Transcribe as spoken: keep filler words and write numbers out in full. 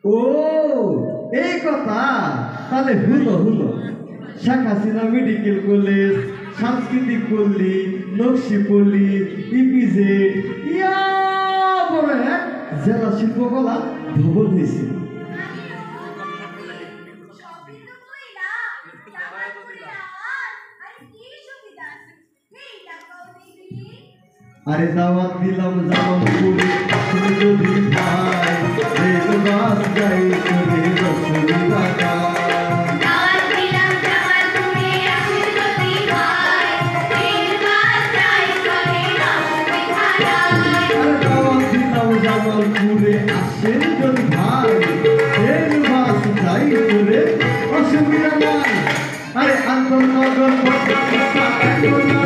ও এই কথা তাহলে হুলো হুলো শেখ হাসিনা মেডিকেল কলেজ সাংস্কৃতিক পল্লী নকশিপল্লী ইপিজেড ইয়া বড় এক জেলা শিল্পকলা ভবন হয়েছে। আরে দাওয়াত দিলাম জামালপুরে তুমি যদি ভাই রেল বাস যাই চলে রসুলিয়া দাওয়াত দিলাম জামালপুরে আসেন যদি ভাই রেল বাস যাই চলে রসুলিয়া আরে দাওয়াত দিলাম জামালপুরে আসেন যদি ভাই রেল বাস যাই চলে অসুবিধা নাই। আরে আন্তনগর